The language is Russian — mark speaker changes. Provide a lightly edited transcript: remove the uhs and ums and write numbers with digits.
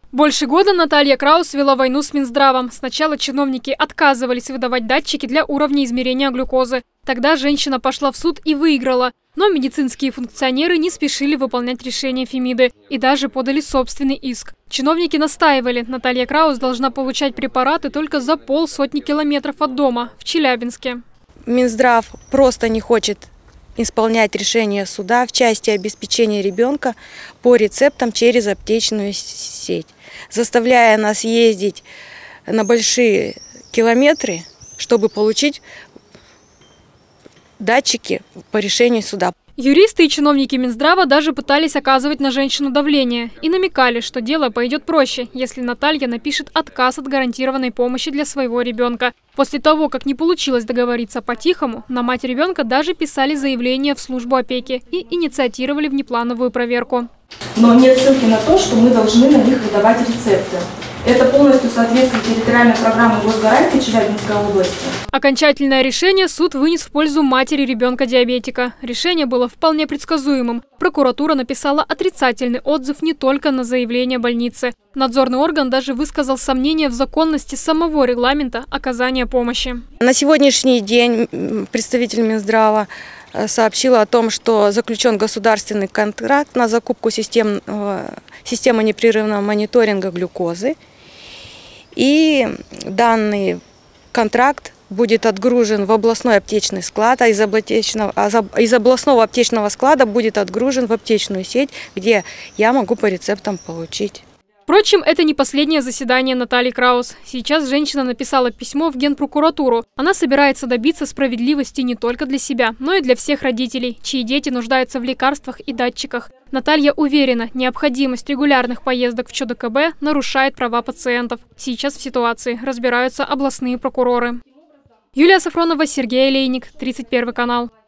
Speaker 1: Больше года Наталья Краус вела войну с Минздравом. Сначала чиновники отказывались выдавать датчики для уровня измерения глюкозы. Тогда женщина пошла в суд и выиграла. Но медицинские функционеры не спешили выполнять решение Фемиды и даже подали собственный иск. Чиновники настаивали, Наталья Краус должна получать препараты только за 50 километров от дома, в Челябинске.
Speaker 2: Минздрав просто не хочет исполнять решение суда в части обеспечения ребенка по рецептам через аптечную сеть, заставляя нас ездить на большие километры, чтобы получить датчики по решению суда.
Speaker 1: Юристы и чиновники Минздрава даже пытались оказывать на женщину давление и намекали, что дело пойдет проще, если Наталья напишет отказ от гарантированной помощи для своего ребенка. После того, как не получилось договориться по-тихому, на мать ребенка даже писали заявление в службу опеки и инициировали внеплановую проверку.
Speaker 3: Но нет ссылки на то, что мы должны на них выдавать рецепты. Это полностью соответствует территориальной программе госгарантии Челябинской области.
Speaker 1: Окончательное решение суд вынес в пользу матери ребенка-диабетика. Решение было вполне предсказуемым. Прокуратура написала отрицательный отзыв не только на заявление больницы. Надзорный орган даже высказал сомнения в законности самого регламента оказания помощи.
Speaker 2: На сегодняшний день представитель Минздрава сообщила о том, что заключен государственный контракт на закупку системы непрерывного мониторинга глюкозы. И данный контракт будет отгружен в областной аптечный склад, а из областного аптечного склада будет отгружен в аптечную сеть, где я могу по рецептам получить.
Speaker 1: Впрочем, это не последнее заседание Натальи Краус. Сейчас женщина написала письмо в Генпрокуратуру. Она собирается добиться справедливости не только для себя, но и для всех родителей, чьи дети нуждаются в лекарствах и датчиках. Наталья уверена, необходимость регулярных поездок в ЧДКБ нарушает права пациентов. Сейчас в ситуации разбираются областные прокуроры. Юлия Сафронова, Сергей Олейник, 31 канал.